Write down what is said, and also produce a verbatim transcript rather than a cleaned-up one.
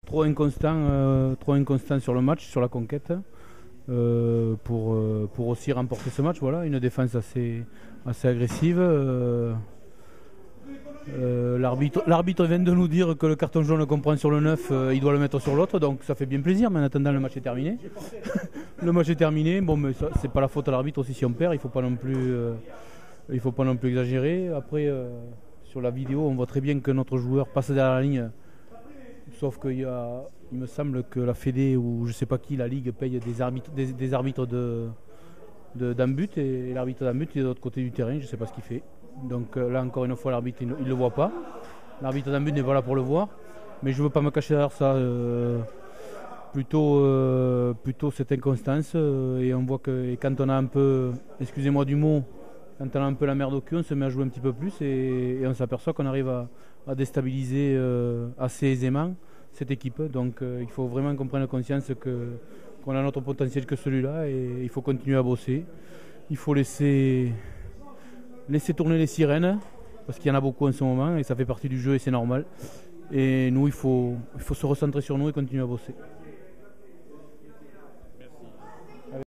trop inconstant, euh, trop inconstant sur le match, sur la conquête, euh, pour, euh, pour aussi remporter ce match. Voilà, une défense assez, assez agressive. Euh, euh, l'arbitre, l'arbitre vient de nous dire que le carton jaune qu'on prend sur le neuf, euh, il doit le mettre sur l'autre, donc ça fait bien plaisir, mais en attendant le match est terminé. Le match est terminé, bon mais ça, c'est pas la faute à l'arbitre aussi si on perd, il faut pas non plus, euh, il faut pas non plus exagérer. Après euh, sur la vidéo on voit très bien que notre joueur passe derrière la ligne, sauf qu'il y a, il me semble que la Fédé ou je sais pas qui, la Ligue paye des arbitres, des, des arbitres de, de, d'un but, et l'arbitre d'un but il est de l'autre côté du terrain, je sais pas ce qu'il fait. Donc euh, là encore une fois l'arbitre il ne le voit pas. L'arbitre d'un but n'est pas là pour le voir. Mais je ne veux pas me cacher derrière ça. Euh, plutôt, euh, plutôt cette inconstance. Euh, et on voit que et quand on a un peu, excusez-moi du mot, quand on a un peu la merde au cul, on se met à jouer un petit peu plus et, et on s'aperçoit qu'on arrive à, à déstabiliser euh, assez aisément cette équipe. Donc euh, il faut vraiment qu'on prenne conscience que, qu'on a notre potentiel que celui-là et il faut continuer à bosser. Il faut laisser... laisser tourner les sirènes, parce qu'il y en a beaucoup en ce moment et ça fait partie du jeu et c'est normal. Et nous, il faut, il faut se recentrer sur nous et continuer à bosser.